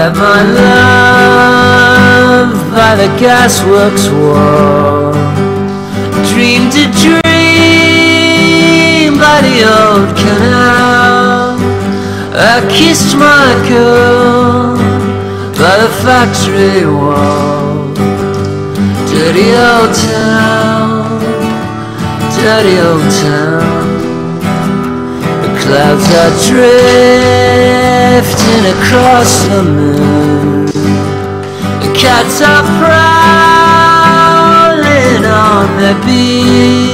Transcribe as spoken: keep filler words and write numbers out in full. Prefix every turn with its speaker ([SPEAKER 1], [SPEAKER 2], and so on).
[SPEAKER 1] met my love by the gasworks wall. Dreamed a dream by the old canal. I kissed my girl by the factory wall. Dirty old town, dirty old town. The clouds are drifting across the moon. The cats are prowling on their beat.